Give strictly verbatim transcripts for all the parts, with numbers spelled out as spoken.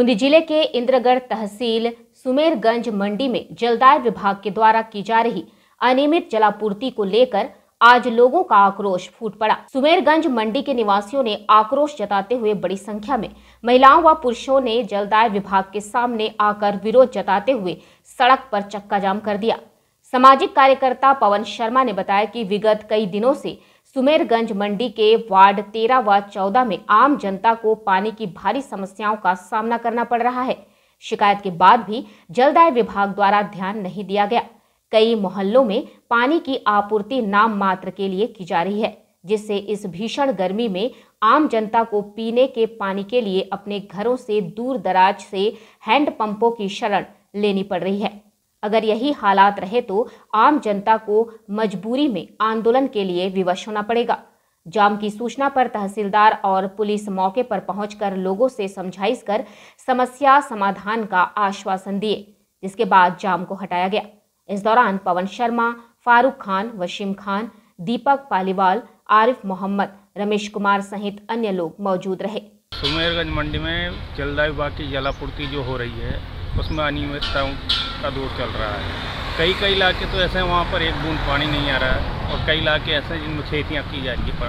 बूंदी जिले के इंद्रगढ़ तहसील सुमेरगंज मंडी में जलदाय विभाग के द्वारा की जा रही अनियमित जलापूर्ति को लेकर आज लोगों का आक्रोश फूट पड़ा। सुमेरगंज मंडी के निवासियों ने आक्रोश जताते हुए बड़ी संख्या में महिलाओं व पुरुषों ने जलदाय विभाग के सामने आकर विरोध जताते हुए सड़क पर चक्का जाम कर दिया। सामाजिक कार्यकर्ता पवन शर्मा ने बताया कि विगत कई दिनों से सुमेरगंज मंडी के वार्ड तेरह व चौदह में आम जनता को पानी की भारी समस्याओं का सामना करना पड़ रहा है। शिकायत के बाद भी जलदाय विभाग द्वारा ध्यान नहीं दिया गया। कई मोहल्लों में पानी की आपूर्ति नाम मात्र के लिए की जा रही है, जिससे इस भीषण गर्मी में आम जनता को पीने के पानी के लिए अपने घरों से दूर दराज से हैंडपंपों की शरण लेनी पड़ रही है। अगर यही हालात रहे तो आम जनता को मजबूरी में आंदोलन के लिए विवश होना पड़ेगा। जाम की सूचना पर तहसीलदार और पुलिस मौके पर पहुंचकर लोगों से समझाइश कर समस्या समाधान का आश्वासन दिए, जिसके बाद जाम को हटाया गया। इस दौरान पवन शर्मा, फारूक खान, वसीम खान, दीपक पालीवाल, आरिफ मोहम्मद, रमेश कुमार सहित अन्य लोग मौजूद रहे। सुमेरगंज मंडी में जलदाय विभाग की जलापूर्ति जो हो रही है उसमें अनियमितताओं का दौर चल रहा है। कई कई इलाके तो ऐसे हैं वहाँ पर एक बूंद पानी नहीं आ रहा है और कई इलाके ऐसे हैं जिनमें खेतियाँ की जा रही है,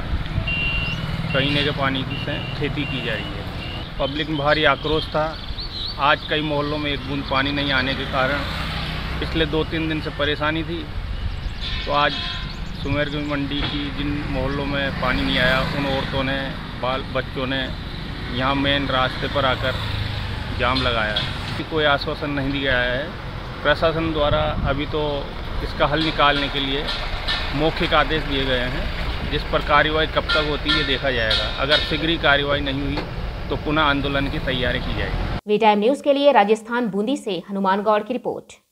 पीने के पानी की से खेती की जा रही है। पब्लिक में भारी आक्रोश था। आज कई मोहल्लों में एक बूंद पानी नहीं आने के कारण पिछले दो तीन दिन से परेशानी थी। तो आज सुमेरगंज मंडी की जिन मोहल्लों में पानी नहीं आया उन औरतों ने, बाल बच्चों ने यहाँ मेन रास्ते पर आकर जाम लगाया है। कोई आश्वासन नहीं दिया है प्रशासन द्वारा। अभी तो इसका हल निकालने के लिए मौखिक आदेश दिए गए हैं, जिस पर कार्रवाई कब तक होती है देखा जाएगा। अगर शीघ्र कार्रवाई नहीं हुई तो पुनः आंदोलन की तैयारी की जाएगी। वी टाइम न्यूज़ के लिए राजस्थान बूंदी से हनुमान गौड़ की रिपोर्ट।